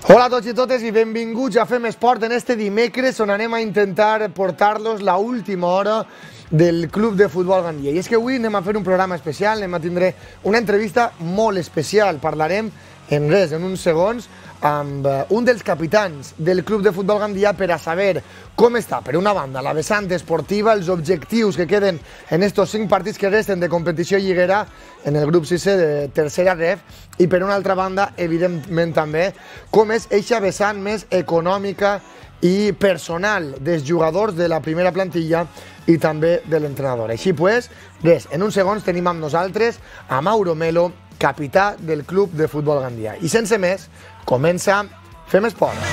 Hola a tots i totes i benvinguts a Fem Esport en este dimecres on anem a intentar portar-los la última hora del Club de Futbol Gandia. I és que avui anem a fer un programa especial, anem a tindre una entrevista molt especial. Parlarem en uns segons, amb un dels capitans del Club de Futbol Gandia per a saber com està, per una banda, la vessant esportiva, els objectius que queden en estos 5 partits que resten de competició lliguera en el grup 6 de tercera ref, i per una altra banda, evidentment també, com és eixa vessant més econòmica i personal dels jugadors de la primera plantilla i també de l'entrenador. Així pues, res, en uns segons tenim amb nosaltres a Mauro Melo, capità del Club de Futbol Gandia. I sense més, comença Fem Esport.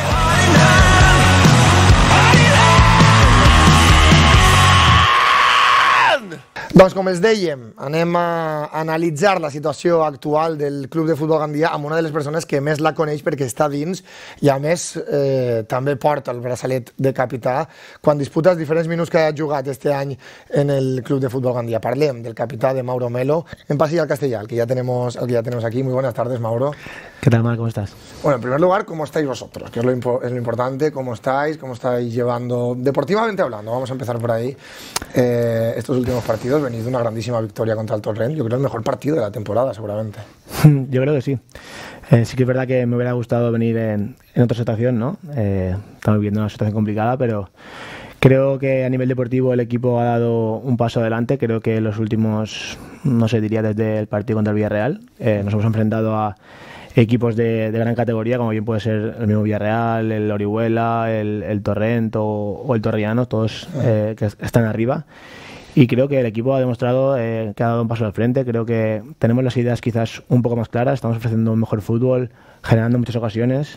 Doncs com els dèiem, anem a analitzar la situació actual del Club de Futbol Gandia amb una de les persones que més la coneix perquè està dins i a més també porta el braçalet de capità quan disputa els diferents minuts que ha jugat este any en el Club de Futbol Gandia. Parlem del capità de Mauro Melo. En paso al castellano, que ya tenemos aquí. Muy buenas tardes, Mauro. ¿Qué tal, Mar? ¿Cómo estás? Bueno, en primer lugar, ¿cómo estáis vosotros? Que es lo importante. ¿Cómo estáis llevando deportivamente hablando? Vamos a empezar por ahí. Estos últimos partidos, venís de una grandísima victoria contra el Torrent. Yo creo el mejor partido de la temporada, seguramente. Yo creo que sí. Sí que es verdad que me hubiera gustado venir en otra situación, ¿no? Estamos viviendo una situación complicada, pero creo que a nivel deportivo el equipo ha dado un paso adelante. Creo que los últimos, no sé, diría desde el partido contra el Villarreal, nos hemos enfrentado a equipos de gran categoría, como bien puede ser el mismo Villarreal, el Orihuela, el Torrent o el Torrellano, todos que están arriba. Y creo que el equipo ha demostrado que ha dado un paso al frente. Creo que tenemos las ideas quizás un poco más claras, estamos ofreciendo un mejor fútbol, generando muchas ocasiones.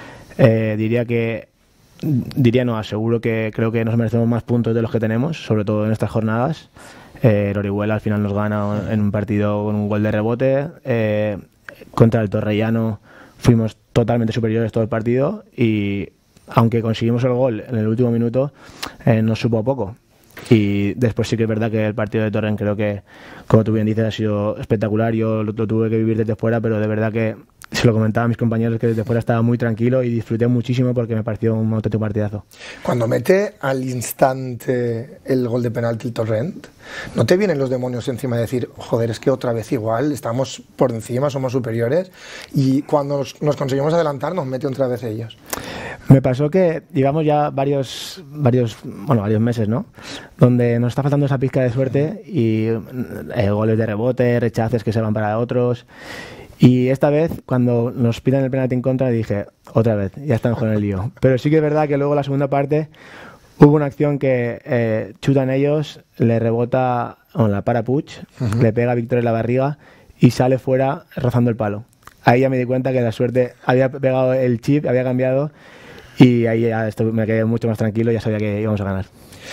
Aseguro que creo que nos merecemos más puntos de los que tenemos, sobre todo en estas jornadas. El Orihuela al final nos gana en un partido con un gol de rebote. Contra el Torrellano fuimos totalmente superiores todo el partido y aunque conseguimos el gol en el último minuto, nos supo a poco. Y después sí que es verdad que el partido de Torrent creo que, como tú bien dices, ha sido espectacular. Yo lo tuve que vivir desde fuera, pero de verdad que se lo comentaba a mis compañeros que desde fuera estaba muy tranquilo y disfruté muchísimo porque me pareció un auténtico partidazo. Cuando mete al instante el gol de penalti el Torrent, ¿no te vienen los demonios encima de decir, joder, es que otra vez igual, estamos por encima, somos superiores, y cuando nos conseguimos adelantar nos mete otra vez ellos? Me pasó que llevamos ya varios meses, ¿no? Donde nos está faltando esa pizca de suerte y goles de rebote, rechaces que se van para otros. Y esta vez, cuando nos pitan el penalti en contra, dije, otra vez, ya estamos con el lío. Pero sí que es verdad que luego en la segunda parte hubo una acción que chutan ellos, le rebota, la para Puig, le pega a Víctor en la barriga y sale fuera rozando el palo. Ahí ya me di cuenta que la suerte había pegado el chip, había cambiado y ahí ya me quedé mucho más tranquilo, ya sabía que íbamos a ganar.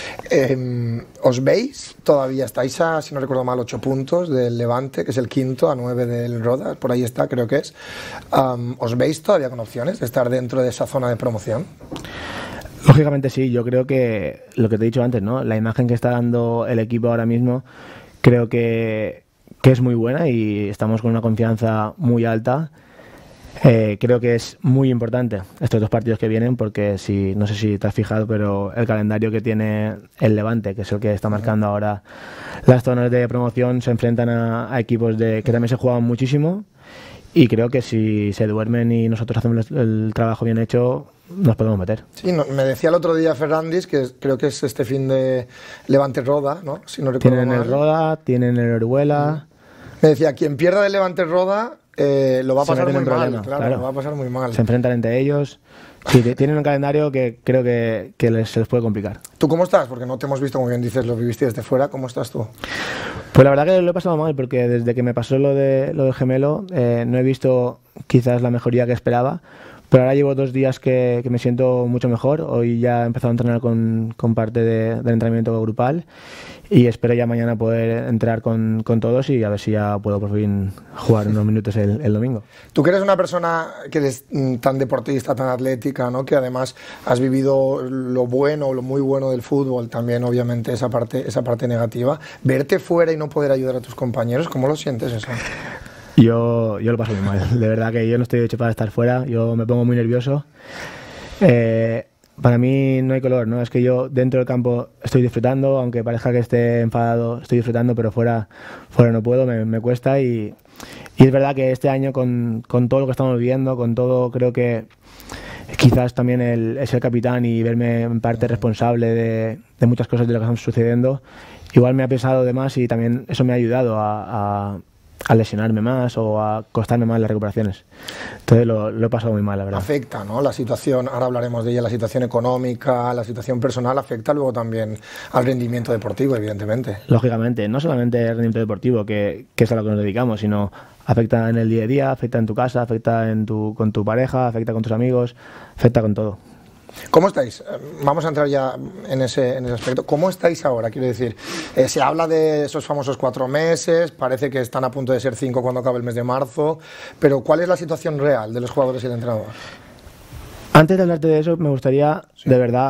¿Os veis? Todavía estáis a, si no recuerdo mal, 8 puntos del Levante, que es el quinto, a 9 del Roda, por ahí está, creo que es. ¿Os veis todavía con opciones de estar dentro de esa zona de promoción? Lógicamente sí, yo creo que lo que te he dicho antes, ¿no? La imagen que está dando el equipo ahora mismo creo que es muy buena y estamos con una confianza muy alta. Creo que es muy importante estos 2 partidos que vienen porque no sé si te has fijado, pero el calendario que tiene el Levante, que es el que está marcando ahora las zonas de promoción, se enfrentan a equipos que también se juegan muchísimo y creo que si se duermen y nosotros hacemos el trabajo bien hecho, nos podemos meter. Sí, me decía el otro día Ferrandis, que creo que es este fin de Levante-Roda, ¿no? Si no recuerdo mal. Tienen el Roda, tienen el Orihuela. Me decía, quien pierda del Levante-Roda lo va a pasar muy mal, claro, lo va a pasar muy mal. Se enfrentan entre ellos. Sí, tienen un calendario que creo que se les puede complicar. ¿Tú cómo estás? Porque no te hemos visto, como bien dices, lo viviste desde fuera. ¿Cómo estás tú? Pues la verdad que lo he pasado mal, porque desde que me pasó lo del gemelo no he visto quizás la mejoría que esperaba. Pero ahora llevo 2 días que me siento mucho mejor. Hoy ya he empezado a entrenar con parte del entrenamiento grupal y espero ya mañana poder entrar con todos y a ver si ya puedo por fin jugar unos minutos el domingo. Tú que eres una persona que eres tan deportista, tan atlética, ¿no? Que además has vivido lo bueno, lo muy bueno del fútbol, también obviamente esa parte negativa. Verte fuera y no poder ayudar a tus compañeros, ¿cómo lo sientes eso? Yo lo paso muy mal. De verdad que yo no estoy hecho para estar fuera. Yo me pongo muy nervioso. Para mí no hay color, ¿no? Es que yo dentro del campo estoy disfrutando, aunque parezca que esté enfadado, estoy disfrutando, pero fuera no puedo, me cuesta. Y es verdad que este año con todo lo que estamos viviendo, con todo, creo que quizás también el ser capitán y verme en parte responsable de muchas cosas de lo que están sucediendo, igual me ha pesado de más y también eso me ha ayudado a lesionarme más o a costarme más las recuperaciones. Entonces lo he pasado muy mal, la verdad. Afecta, ¿no? La situación, ahora hablaremos de ella, la situación económica, la situación personal, afecta luego también al rendimiento deportivo, evidentemente. Lógicamente, no solamente el rendimiento deportivo, que es a lo que nos dedicamos, sino afecta en el día a día, afecta en tu casa, afecta con tu pareja, afecta con tus amigos, afecta con todo. ¿Cómo estáis? Vamos a entrar ya en ese aspecto. ¿Cómo estáis ahora? Quiero decir, se habla de esos famosos 4 meses, parece que están a punto de ser 5 cuando acabe el mes de marzo, pero ¿cuál es la situación real de los jugadores y el entrenador? Antes de hablarte de eso, me gustaría, de verdad,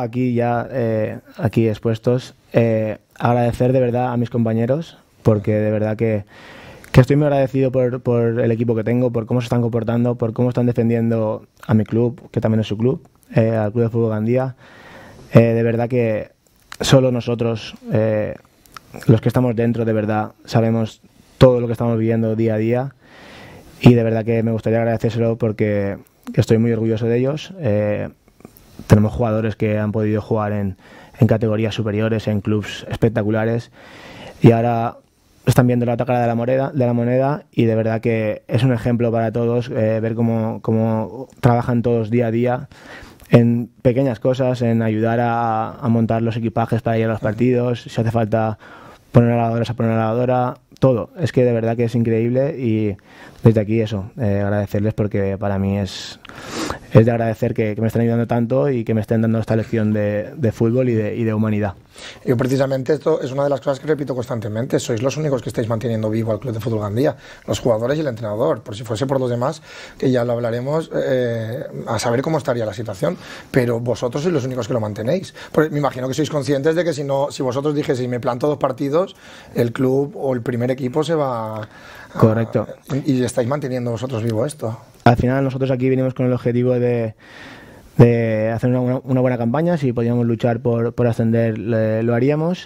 aquí expuestos, agradecer de verdad a mis compañeros, porque de verdad que estoy muy agradecido por el equipo que tengo, por cómo se están comportando, por cómo están defendiendo a mi club, que también es su club, al Club de Fútbol Gandía. De verdad que solo nosotros, los que estamos dentro, de verdad, sabemos todo lo que estamos viviendo día a día, y de verdad que me gustaría agradecérselo porque estoy muy orgulloso de ellos. Tenemos jugadores que han podido jugar en categorías superiores, en clubes espectaculares, y ahora están viendo la otra cara de la moneda, y de verdad que es un ejemplo para todos, ver cómo trabajan todos día a día en pequeñas cosas, en ayudar a montar los equipajes para ir a los partidos, si hace falta poner la lavadora, se pone la lavadora, todo. Es que de verdad que es increíble, y desde aquí eso, agradecerles, porque para mí es de agradecer que me estén ayudando tanto y que me estén dando esta lección de fútbol y de humanidad. Yo precisamente esto es una de las cosas que repito constantemente, sois los únicos que estáis manteniendo vivo al Club de Fútbol Gandía, los jugadores y el entrenador, por si fuese por los demás, que ya lo hablaremos, a saber cómo estaría la situación, pero vosotros sois los únicos que lo mantenéis. Porque me imagino que sois conscientes de que si vosotros dijeseis me planto 2 partidos, el club o el primer equipo se va... Correcto. Y estáis manteniendo vosotros vivo esto. Al final nosotros aquí venimos con el objetivo de hacer una buena campaña. Si podíamos luchar por ascender, lo haríamos.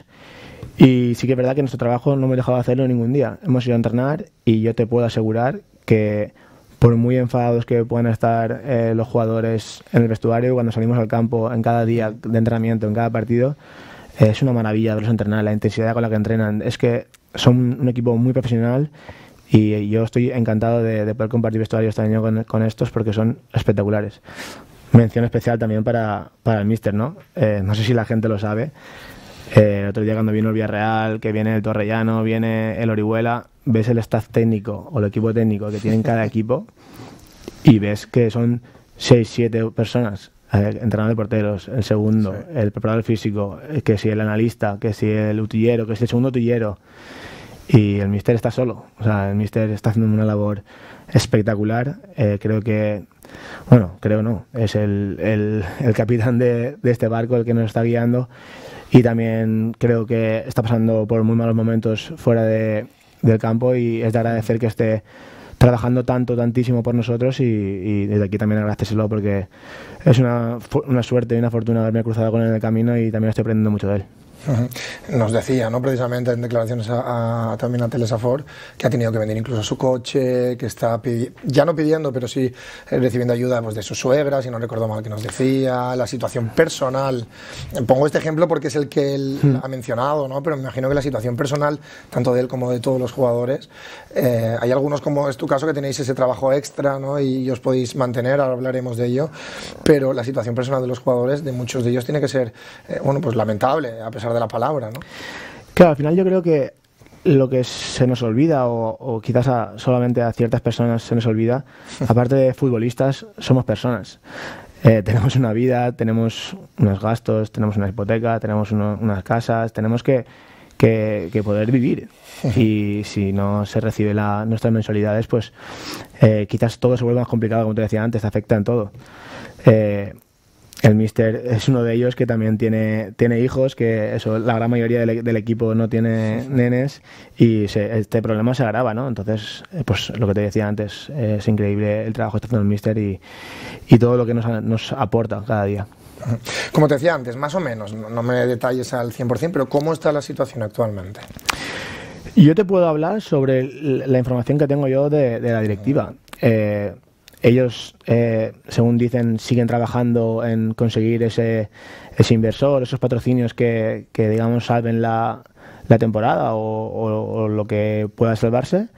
Y sí que es verdad que nuestro trabajo no hemos dejado de hacerlo ningún día. Hemos ido a entrenar, y yo te puedo asegurar que por muy enfadados que puedan estar los jugadores en el vestuario, cuando salimos al campo en cada día de entrenamiento, en cada partido, es una maravilla verlos entrenar, la intensidad con la que entrenan. Es que son un equipo muy profesional, y yo estoy encantado de poder compartir vestuario este año con estos, porque son espectaculares. Mención especial también para el míster, ¿no? No sé si la gente lo sabe. El otro día cuando vino el Villarreal, que viene el Torrellano, viene el Orihuela, ves el staff técnico o el equipo técnico que tienen cada equipo, y ves que son 6, 7 personas. Entrenador de porteros, el segundo, sí, el preparador físico, que si el analista, que si el utillero, que si el segundo utillero. Y el míster está solo, o sea, el míster está haciendo una labor espectacular. Creo que, creo no, es el capitán de este barco el que nos está guiando, y también creo que está pasando por muy malos momentos fuera del campo, y es de agradecer que esté trabajando tantísimo por nosotros, y desde aquí también agradecérselo, porque es una suerte y una fortuna haberme cruzado con él en el camino, y también estoy aprendiendo mucho de él. Nos decía, ¿no?, precisamente en declaraciones también a Telesafor, que ha tenido que vender incluso su coche, que está ya no pidiendo, pero sí recibiendo ayuda, pues, de su suegra, si no recuerdo mal, que nos decía, la situación personal. Pongo este ejemplo porque es el que él ha mencionado, ¿no?, pero me imagino que la situación personal, tanto de él como de todos los jugadores, hay algunos, como es tu caso, que tenéis ese trabajo extra, ¿no?, y os podéis mantener, ahora hablaremos de ello, pero la situación personal de los jugadores, de muchos de ellos, tiene que ser, pues lamentable, a pesar de la palabra, ¿no? Claro, al final yo creo que lo que se nos olvida, o quizás solamente a ciertas personas se nos olvida, aparte de futbolistas, somos personas. Tenemos una vida, tenemos unos gastos, tenemos una hipoteca, tenemos unas casas, tenemos que poder vivir. Y si no se recibe nuestras mensualidades, pues quizás todo se vuelve más complicado, como te decía antes, afecta en todo. el míster es uno de ellos que también tiene hijos, que eso, la gran mayoría del equipo no tiene nenes y este problema se agrava, ¿no? Entonces, pues lo que te decía antes, es increíble el trabajo que está haciendo el míster y todo lo que nos aporta cada día. Como te decía antes, más o menos, no me detalles al 100%, pero ¿cómo está la situación actualmente? Yo te puedo hablar sobre la información que tengo yo de la directiva. Ellos, según dicen, siguen trabajando en conseguir ese inversor, esos patrocinios que digamos, salven la temporada o lo que pueda salvarse.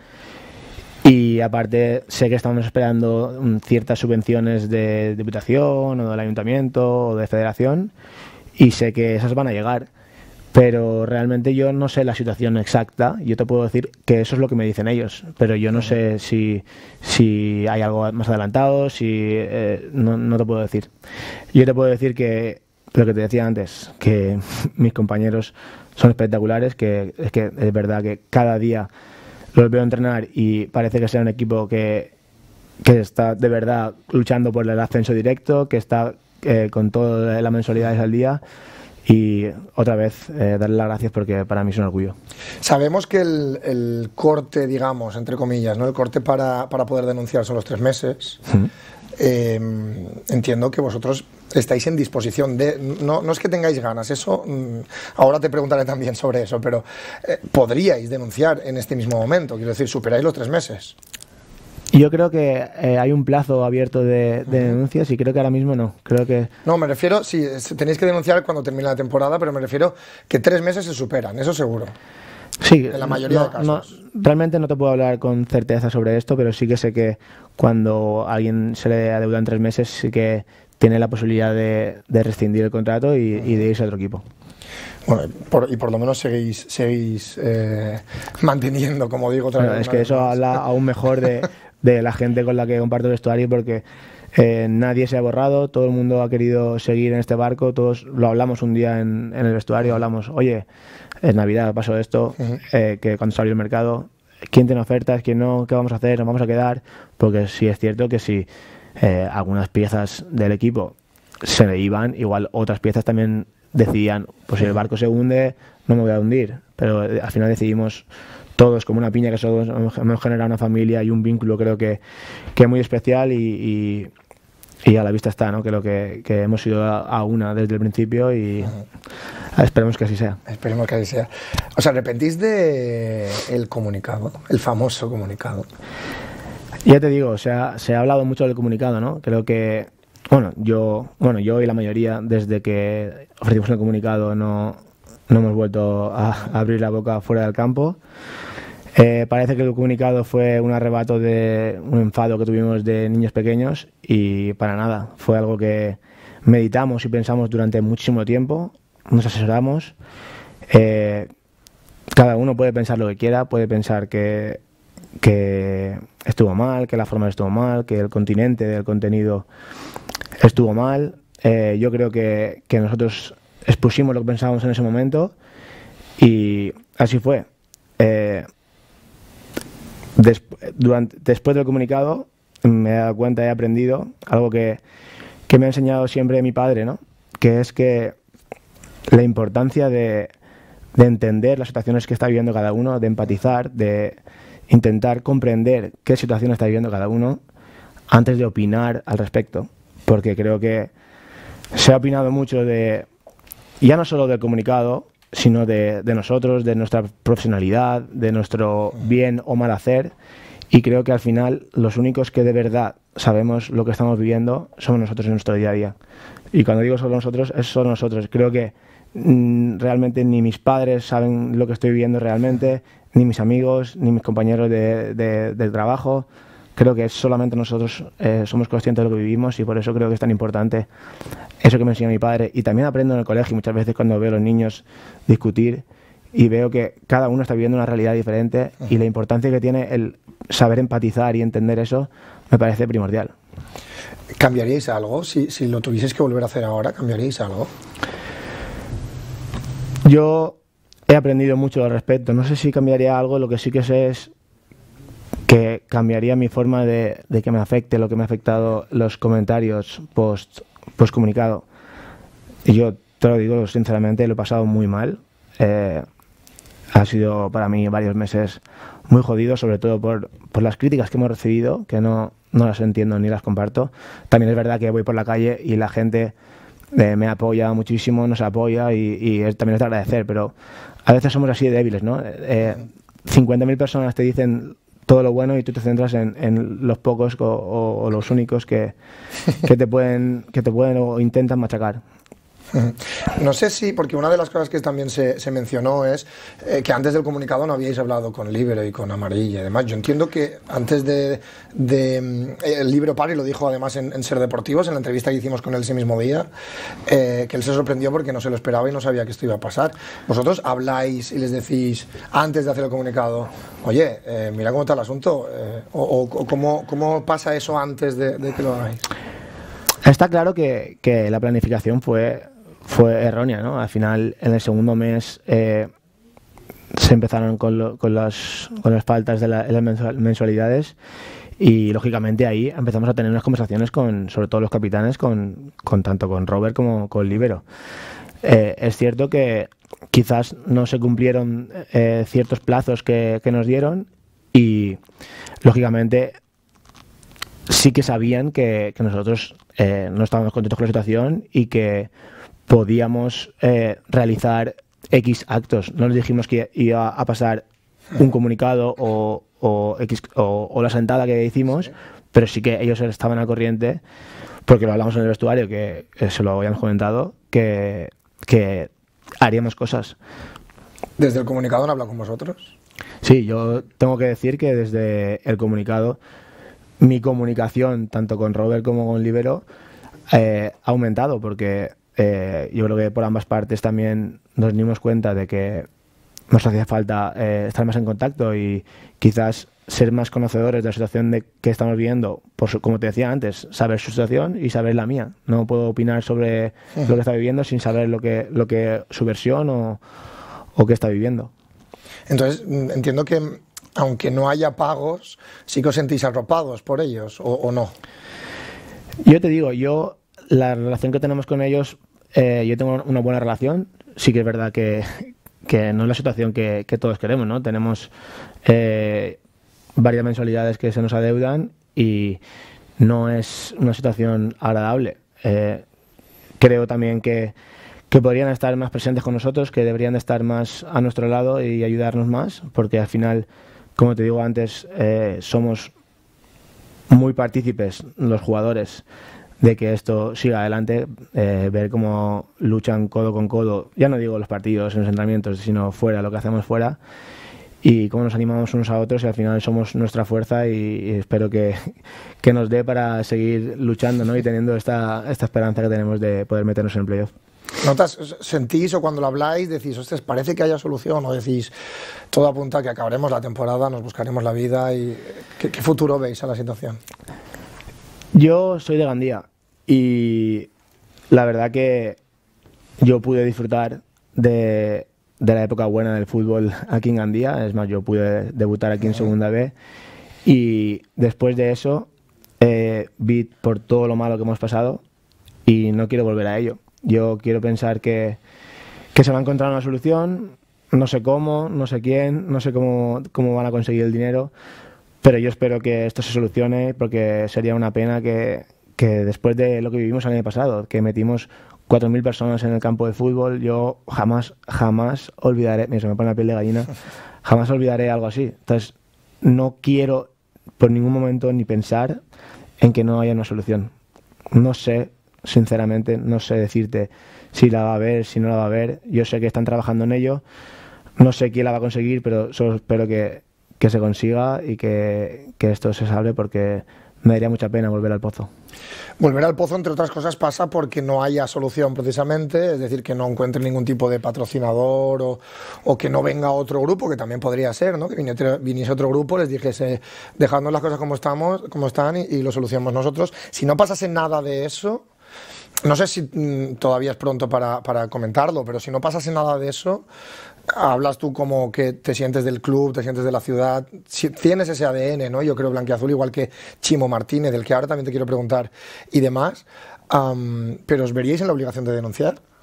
Y aparte, sé que estamos esperando ciertas subvenciones de Diputación o del Ayuntamiento o de Federación, y sé que esas van a llegar. Pero realmente yo no sé la situación exacta. Yo te puedo decir que eso es lo que me dicen ellos, pero yo no sé si hay algo más adelantado, no te puedo decir. Yo te puedo decir que lo que te decía antes, que mis compañeros son espectaculares, que es verdad que cada día los veo entrenar y parece que sea un equipo que está de verdad luchando por el ascenso directo, que está con todas las mensualidades al día. Y otra vez, darle las gracias porque para mí es un orgullo. Sabemos que el corte, digamos, entre comillas, ¿no? El corte para poder denunciar son los 3 meses. Entiendo que vosotros estáis en disposición de... No es que tengáis ganas, eso... ahora te preguntaré también sobre eso, pero ¿podríais denunciar en este mismo momento? Quiero decir, ¿superáis los 3 meses? Yo creo que hay un plazo abierto de denuncias y creo que ahora mismo no. Creo que... No, me refiero, sí, tenéis que denunciar cuando termine la temporada, pero me refiero que 3 meses se superan, eso seguro. Sí, en la mayoría de casos. Realmente no te puedo hablar con certeza sobre esto, pero sí que sé que cuando a alguien se le adeuda en 3 meses sí que tiene la posibilidad de rescindir el contrato y de irse a otro equipo. Bueno, por lo menos seguís manteniendo, como digo, otra vez. Es que eso habla aún mejor de la gente con la que comparto el vestuario, porque nadie se ha borrado, todo el mundo ha querido seguir en este barco, todos lo hablamos un día en el vestuario, hablamos, oye, es Navidad, pasó esto, que cuando salió el mercado, ¿quién tiene ofertas? ¿Quién no? ¿Qué vamos a hacer? ¿Nos vamos a quedar? Porque sí es cierto que si algunas piezas del equipo se le iban, igual otras piezas también decían, pues si el barco se hunde, no me voy a hundir, pero al final decidimos todos como una piña, que todos hemos generado una familia y un vínculo, creo que es muy especial y a la vista está, ¿no? Creo que hemos ido a una desde el principio y esperemos que así sea. Esperemos que así sea. ¿Os arrepentís del comunicado, el famoso comunicado? Ya te digo, se ha hablado mucho del comunicado, ¿no? Creo que, yo y la mayoría, desde que ofrecimos el comunicado, no hemos vuelto a abrir la boca fuera del campo. Parece que el comunicado fue un arrebato de un enfado que tuvimos de niños pequeños y para nada. Fue algo que meditamos y pensamos durante muchísimo tiempo, nos asesoramos. Cada uno puede pensar lo que quiera, puede pensar que estuvo mal, que la forma estuvo mal, que el continente del contenido estuvo mal. Yo creo que nosotros expusimos lo que pensábamos en ese momento y así fue. Después del comunicado me he dado cuenta, he aprendido algo que me ha enseñado siempre mi padre, ¿no? Que es que la importancia de entender las situaciones que está viviendo cada uno, de empatizar, de intentar comprender qué situación está viviendo cada uno antes de opinar al respecto, porque creo que se ha opinado mucho ya no solo del comunicado, sino de nosotros, de nuestra profesionalidad, de nuestro bien o mal hacer, y creo que al final los únicos que de verdad sabemos lo que estamos viviendo somos nosotros en nuestro día a día. Y cuando digo solo nosotros, es solo nosotros. Creo que realmente ni mis padres saben lo que estoy viviendo realmente, ni mis amigos, ni mis compañeros de trabajo. Creo que solamente nosotros somos conscientes de lo que vivimos y por eso creo que es tan importante eso que me enseñó mi padre. Y también aprendo en el colegio muchas veces cuando veo a los niños discutir y veo que cada uno está viviendo una realidad diferente y la importancia que tiene el saber empatizar y entender eso me parece primordial. ¿Cambiaríais algo? Si lo tuvieseis que volver a hacer ahora, ¿cambiaríais algo? Yo he aprendido mucho al respecto. No sé si cambiaría algo, lo que sí que sé es que cambiaría mi forma de que me afecte lo que me ha afectado los comentarios post comunicado. Y yo te lo digo sinceramente, lo he pasado muy mal. Ha sido para mí varios meses muy jodidos, sobre todo por las críticas que hemos recibido, que no las entiendo ni las comparto. También es verdad que voy por la calle y la gente me apoya muchísimo, nos apoya y también es de agradecer, pero a veces somos así de débiles, ¿no? 50.000 personas te dicen todo lo bueno y tú te centras en los pocos o los únicos que te pueden o intentan machacar. No sé si, porque una de las cosas que también se mencionó es que antes del comunicado no habíais hablado con Líbero y con Amarilla y demás. Yo entiendo que antes el Líbero Pari lo dijo además en Ser Deportivos, en la entrevista que hicimos con él ese mismo día, que él se sorprendió porque no se lo esperaba y no sabía que esto iba a pasar. ¿Vosotros habláis y les decís antes de hacer el comunicado, oye, mira cómo está el asunto, o cómo pasa eso antes de que lo hagáis? Está claro que la planificación fue errónea, ¿no? Al final, en el segundo mes se empezaron con las faltas de las mensualidades y, lógicamente, ahí empezamos a tener unas conversaciones sobre todo los capitanes, tanto con Robert como con Líbero. Es cierto que quizás no se cumplieron ciertos plazos que nos dieron y, lógicamente, sí que sabían que nosotros no estábamos contentos con la situación y que podíamos realizar X actos. No les dijimos que iba a pasar un comunicado o la sentada que hicimos, pero sí que ellos estaban al corriente, porque lo hablamos en el vestuario, que se lo habíamos comentado, que haríamos cosas. ¿Desde el comunicado han hablado con vosotros? Sí, yo tengo que decir que desde el comunicado mi comunicación, tanto con Robert como con Líbero, ha aumentado, porque yo creo que por ambas partes también nos dimos cuenta de que nos hacía falta estar más en contacto y quizás ser más conocedores de la situación que estamos viviendo, como te decía antes, saber su situación y saber la mía. No puedo opinar sobre lo que está viviendo sin saber lo que su versión o qué está viviendo. Entonces, entiendo que aunque no haya pagos, sí que os sentís arropados por ellos, ¿o no? Yo te digo, la relación que tenemos con ellos, yo tengo una buena relación. Sí que es verdad que no es la situación que todos queremos, ¿no? Tenemos varias mensualidades que se nos adeudan y no es una situación agradable. Creo también que podrían estar más presentes con nosotros, que deberían de estar más a nuestro lado y ayudarnos más, porque al final, como te digo antes, somos muy partícipes los jugadores de que esto siga adelante, ver cómo luchan codo con codo, ya no digo los partidos, en los entrenamientos, sino fuera, lo que hacemos fuera, y cómo nos animamos unos a otros y al final somos nuestra fuerza y espero que nos dé para seguir luchando, ¿no? Y teniendo esta esperanza que tenemos de poder meternos en el playoff. ¿Sentís o cuando lo habláis decís, ostras, parece que haya solución, o decís, todo apunta a que acabaremos la temporada, nos buscaremos la vida y qué futuro veis a la situación? Yo soy de Gandía y la verdad que yo pude disfrutar de la época buena del fútbol aquí en Gandía. Es más, yo pude debutar aquí en Segunda B y después de eso vi por todo lo malo que hemos pasado y no quiero volver a ello. Yo quiero pensar que se va a encontrar una solución, no sé cómo, no sé quién, no sé cómo van a conseguir el dinero, pero yo espero que esto se solucione, porque sería una pena que después de lo que vivimos el año pasado, que metimos 4.000 personas en el campo de fútbol, yo jamás olvidaré, se me pone la piel de gallina, jamás olvidaré algo así. Entonces, no quiero por ningún momento ni pensar en que no haya una solución. No sé, sinceramente, no sé decirte si la va a haber, si no la va a haber. Yo sé que están trabajando en ello, no sé quién la va a conseguir, pero solo espero que se consiga y que esto se salve, porque me daría mucha pena volver al pozo. Volver al pozo, entre otras cosas, pasa porque no haya solución precisamente, es decir, que no encuentren ningún tipo de patrocinador o que no venga otro grupo, que también podría ser, ¿no? Que viniese otro grupo, les dijese, dejadnos las cosas como están y lo solucionamos nosotros. Si no pasase nada de eso, no sé si todavía es pronto para comentarlo, pero si no pasase nada de eso, hablas tú como que te sientes del club, te sientes de la ciudad, si tienes ese ADN, ¿no? Yo creo blanquiazul, igual que Chimo Martínez, del que ahora también te quiero preguntar, y demás, pero ¿os veríais en la obligación de denunciar?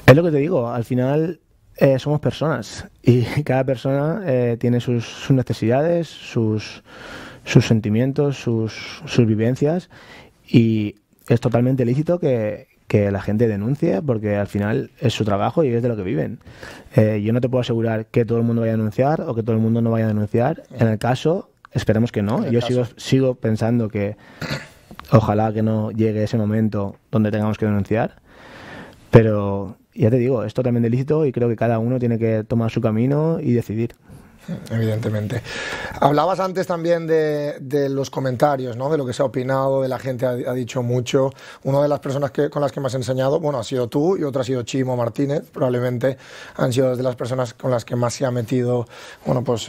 Es lo que te digo, al final somos personas y cada persona tiene sus necesidades, sus sentimientos, sus vivencias, y es totalmente lícito que la gente denuncie, porque al final es su trabajo y es de lo que viven. Yo no te puedo asegurar que todo el mundo vaya a denunciar o que todo el mundo no vaya a denunciar. En el caso, esperemos que no. Yo sigo pensando que ojalá que no llegue ese momento donde tengamos que denunciar, pero ya te digo, es totalmente lícito y creo que cada uno tiene que tomar su camino y decidir. Evidentemente. Hablabas antes también de los comentarios, ¿no? De lo que se ha opinado, de la gente ha dicho mucho. Una de las personas con las que me has enseñado, bueno, ha sido tú, y otra ha sido Chimo Martínez. Probablemente han sido de las personas con las que más se ha metido, bueno, pues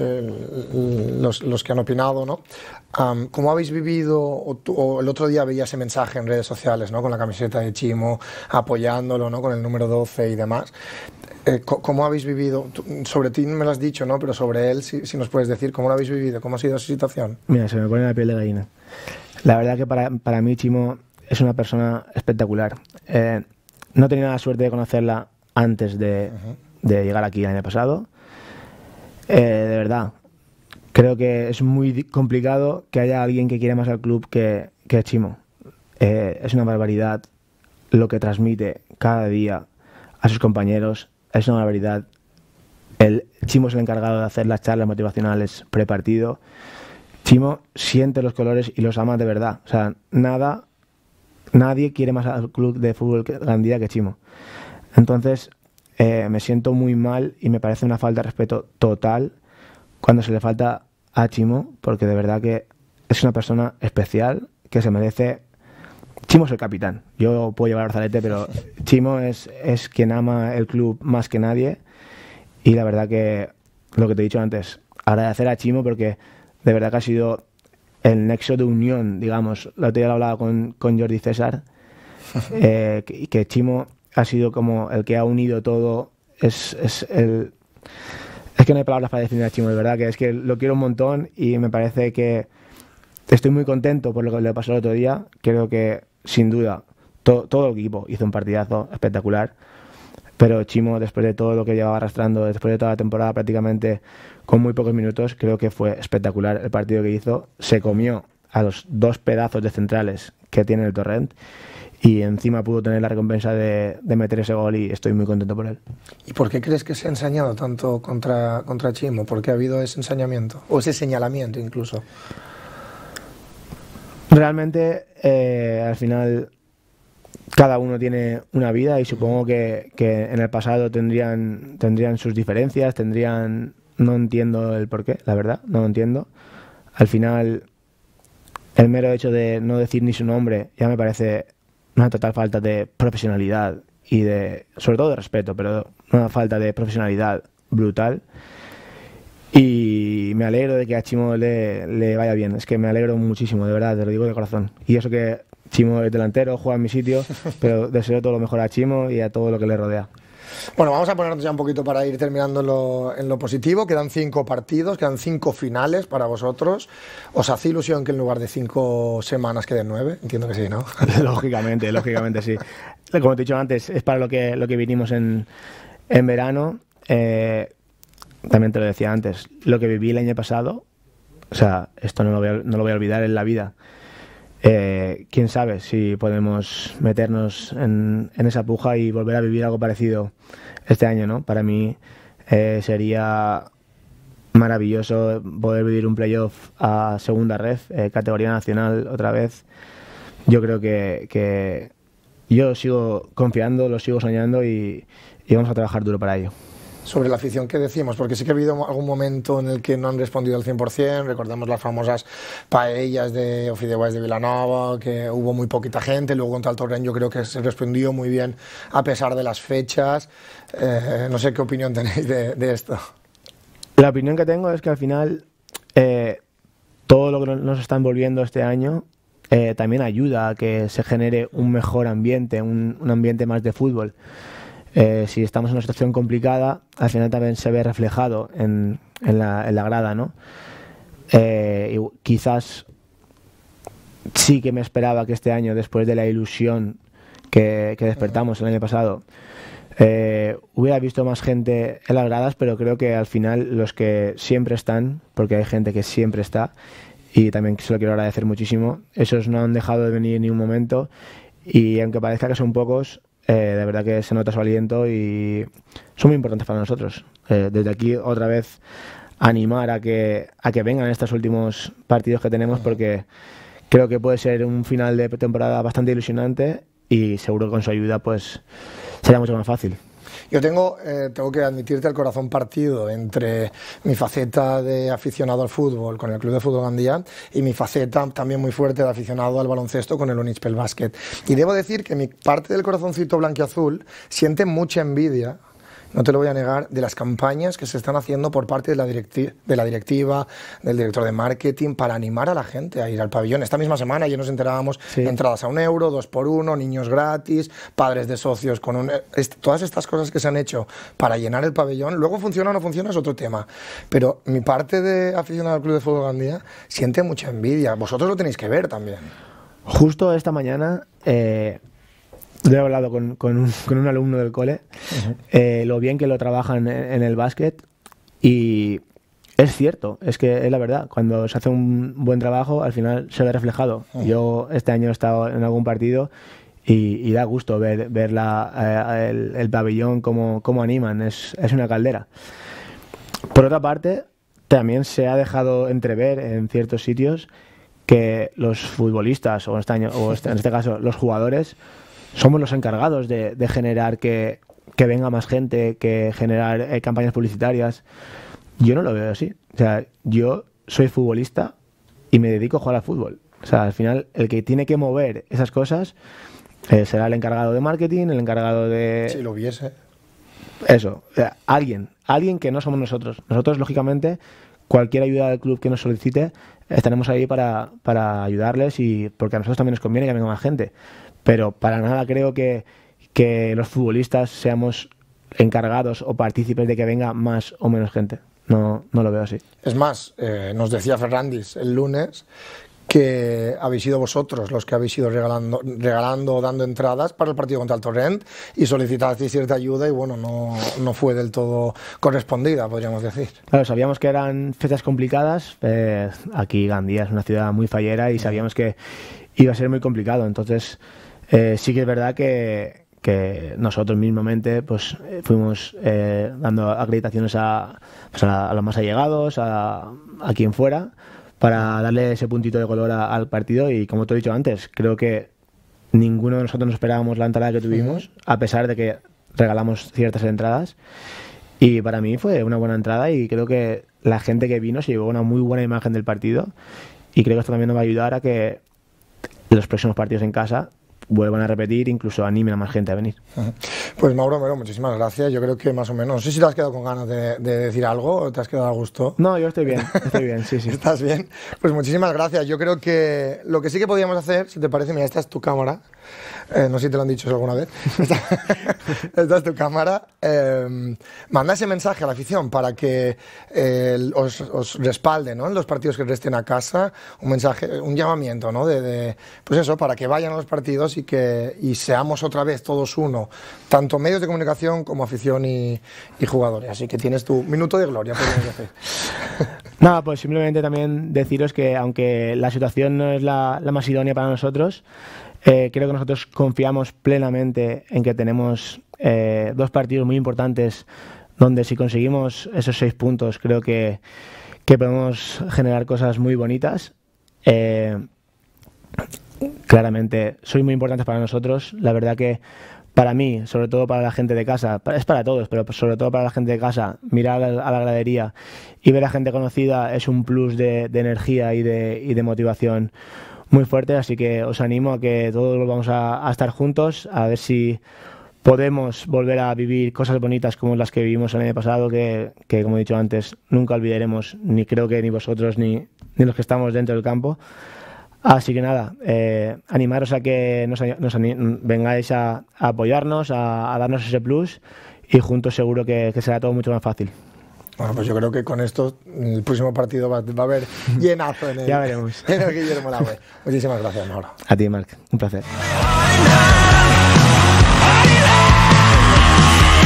los que han opinado, ¿no? ¿Cómo habéis vivido, o el otro día veía ese mensaje en redes sociales, ¿no? Con la camiseta de Chimo, apoyándolo, ¿no? Con el número 12 y demás. ¿Cómo habéis vivido? Sobre ti me lo has dicho, ¿no? Pero sobre él, si nos puedes decir, ¿cómo lo habéis vivido? ¿Cómo ha sido su situación? Mira, se me pone la piel de gallina. La verdad que para mí Chimo es una persona espectacular. No tenía la suerte de conocerla antes de llegar aquí el año pasado. De verdad, creo que es muy complicado que haya alguien que quiera más al club que Chimo. Es una barbaridad lo que transmite cada día a sus compañeros. Es una barbaridad. El Chimo es el encargado de hacer las charlas motivacionales prepartido. Chimo siente los colores y los ama de verdad. O sea, nadie quiere más al club de fútbol Gandía que Chimo. Entonces, me siento muy mal y me parece una falta de respeto total cuando se le falta a Chimo, porque de verdad que es una persona especial que se merece. Chimo es el capitán. Yo puedo llevar Arzalete, pero Chimo es quien ama el club más que nadie. Y la verdad que, lo que te he dicho antes, agradecer a Chimo porque de verdad que ha sido el nexo de unión, digamos. El otro día lo hablaba con Jordi César, que Chimo ha sido como el que ha unido todo. Es que no hay palabras para definir a Chimo, de verdad, que es que lo quiero un montón y me parece que estoy muy contento por lo que le pasó el otro día. Creo que, sin duda, todo el equipo hizo un partidazo espectacular. Pero Chimo, después de todo lo que llevaba arrastrando, después de toda la temporada prácticamente con muy pocos minutos, creo que fue espectacular el partido que hizo. Se comió a los dos pedazos de centrales que tiene el Torrent y encima pudo tener la recompensa de meter ese gol y estoy muy contento por él. ¿Y por qué crees que se ha ensañado tanto contra Chimo? ¿Por qué ha habido ese ensañamiento? O ese señalamiento incluso. Realmente, al final, cada uno tiene una vida y supongo que en el pasado tendrían sus diferencias, no entiendo el porqué, la verdad, no lo entiendo. Al final, el mero hecho de no decir ni su nombre ya me parece una total falta de profesionalidad y sobre todo de respeto, pero una falta de profesionalidad brutal. Y me alegro de que a Chimo le vaya bien, es que me alegro muchísimo, de verdad, te lo digo de corazón. Y eso que Chimo es delantero, juega en mi sitio, pero deseo todo lo mejor a Chimo y a todo lo que le rodea. Bueno, vamos a ponernos ya un poquito para ir terminando en lo positivo. Quedan 5 partidos, quedan 5 finales para vosotros. ¿Os hace ilusión que en lugar de 5 semanas queden 9? Entiendo que sí, ¿no? Lógicamente sí. Como te he dicho antes, es para lo que vinimos en verano. También te lo decía antes, lo que viví el año pasado, o sea, esto no lo voy a olvidar en la vida. Quién sabe si podemos meternos en esa puja y volver a vivir algo parecido este año, ¿no? Para mí sería maravilloso poder vivir un playoff a segunda ref, categoría nacional otra vez. Yo creo que yo sigo confiando, lo sigo soñando y vamos a trabajar duro para ello. Sobre la afición, ¿qué decimos? Porque sí que ha habido algún momento en el que no han respondido al 100%, recordamos las famosas paellas o fideuás de Vilanova, que hubo muy poquita gente, luego contra el Torrent yo creo que se respondió muy bien a pesar de las fechas. No sé qué opinión tenéis de esto. La opinión que tengo es que al final todo lo que nos está envolviendo este año también ayuda a que se genere un mejor ambiente, un ambiente más de fútbol. Si estamos en una situación complicada, al final también se ve reflejado en la grada, ¿no? Y quizás sí que me esperaba que este año, después de la ilusión que despertamos el año pasado, Hubiera visto más gente en las gradas, pero creo que al final los que siempre están, porque hay gente que siempre está, y también se lo quiero agradecer muchísimo, esos no han dejado de venir ni un momento, y aunque parezca que son pocos, de verdad que se nota su aliento y son muy importantes para nosotros. Desde aquí otra vez animar a que vengan estos últimos partidos que tenemos, porque creo que puede ser un final de temporada bastante ilusionante y seguro que con su ayuda pues será mucho más fácil. Yo tengo que admitirte el corazón partido entre mi faceta de aficionado al fútbol con el Club de Fútbol Gandía y mi faceta también muy fuerte de aficionado al baloncesto con el Unispel Básquet. Y debo decir que mi parte del corazoncito blanquiazul siente mucha envidia, no te lo voy a negar, de las campañas que se están haciendo por parte de la directiva, del director de marketing, para animar a la gente a ir al pabellón. Esta misma semana ya nos enterábamos, entradas a €1, 2x1, niños gratis, padres de socios con todas estas cosas que se han hecho para llenar el pabellón. Luego funciona o no funciona es otro tema, pero mi parte de aficionado al Club de Fútbol Gandía siente mucha envidia. Vosotros lo tenéis que ver también. Justo esta mañana he hablado con un alumno del cole, lo bien que lo trabajan en el básquet, y es cierto, es que es la verdad, cuando se hace un buen trabajo al final se ve reflejado. Yo este año he estado en algún partido y da gusto ver el pabellón, cómo animan, es una caldera. Por otra parte, también se ha dejado entrever en ciertos sitios que los futbolistas, o en este caso los jugadores, somos los encargados de generar que venga más gente, que generar campañas publicitarias. Yo no lo veo así. O sea, yo soy futbolista y me dedico a jugar al fútbol. O sea, al final el que tiene que mover esas cosas será el encargado de marketing, el encargado de... Si lo viese. Eso, o sea, alguien que no somos nosotros. Nosotros, lógicamente, cualquier ayuda del club que nos solicite, estaremos ahí para ayudarles, y porque a nosotros también nos conviene que venga más gente. Pero para nada creo que los futbolistas seamos encargados o partícipes de que venga más o menos gente. No lo veo así. Es más, nos decía Ferrandis el lunes que habéis sido vosotros los que habéis ido regalando o dando entradas para el partido contra el Torrent, y solicitasteis cierta ayuda y bueno, no fue del todo correspondida, podríamos decir. Claro, sabíamos que eran fechas complicadas. Aquí Gandía es una ciudad muy fallera y sabíamos que iba a ser muy complicado. Entonces sí que es verdad que nosotros mismamente pues fuimos dando acreditaciones a los más allegados, a quien fuera, para darle ese puntito de color al partido. Y como te he dicho antes, creo que ninguno de nosotros nos esperábamos la entrada que tuvimos, a pesar de que regalamos ciertas entradas, y para mí fue una buena entrada, y creo que la gente que vino se llevó una muy buena imagen del partido, y creo que esto también nos va a ayudar a que los próximos partidos en casa vuelvan a repetir, incluso animen a más gente a venir. Pues Mauro Mero, muchísimas gracias. Yo creo que más o menos, no sé si te has quedado con ganas de decir algo o te has quedado a gusto. No, yo estoy bien, sí. ¿Estás bien? Pues muchísimas gracias. Yo creo que lo que sí que podíamos hacer, si te parece, mira, esta es tu cámara. No sé si te lo han dicho alguna vez. Esta es tu cámara. Manda ese mensaje a la afición para que os respalde, ¿no?, en los partidos que resten a casa. Un mensaje, un llamamiento, ¿no?, pues eso, para que vayan a los partidos y seamos otra vez todos uno, tanto medios de comunicación como afición y jugadores. Así que tienes tu minuto de gloria, podríamos decir. Nada, pues simplemente también deciros que aunque la situación no es la más idónea para nosotros, creo que nosotros confiamos plenamente en que tenemos 2 partidos muy importantes donde, si conseguimos esos 6 puntos, creo que podemos generar cosas muy bonitas. Claramente soy muy importantes para nosotros. La verdad que para mí, sobre todo para la gente de casa, es para todos, pero sobre todo para la gente de casa, mirar a la gradería y ver a gente conocida es un plus de energía y de motivación muy fuerte. Así que os animo a que todos volvamos a estar juntos, a ver si podemos volver a vivir cosas bonitas como las que vivimos el año pasado, que como he dicho antes, nunca olvidaremos, ni creo que ni vosotros ni los que estamos dentro del campo. Así que nada, animaros a que vengáis a apoyarnos, a darnos ese plus, y juntos seguro que será todo mucho más fácil. Bueno, pues yo creo que con esto el próximo partido va a haber llenazo en el, ya veremos. En el Guillermo Laue. Muchísimas gracias, Mauro. A ti, Marc, un placer.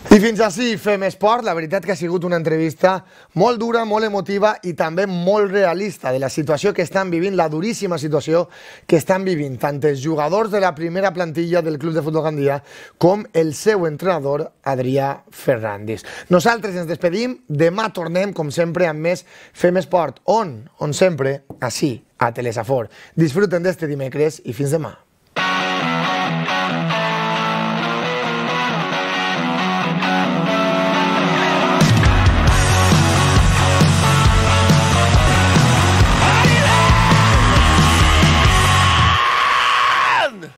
I fins així Fem Esport. La veritat que ha sigut una entrevista molt dura, molt emotiva i també molt realista de la situació que estan vivint, la duríssima situació que estan vivint tant els jugadors de la primera plantilla del Club de Futbol Gandia com el seu entrenador Adrià Ferrandis. Nosaltres ens despedim, demà tornem com sempre amb més Fem Esport, on sempre, així, a Telesafor. Disfruten d'este dimecres i fins demà.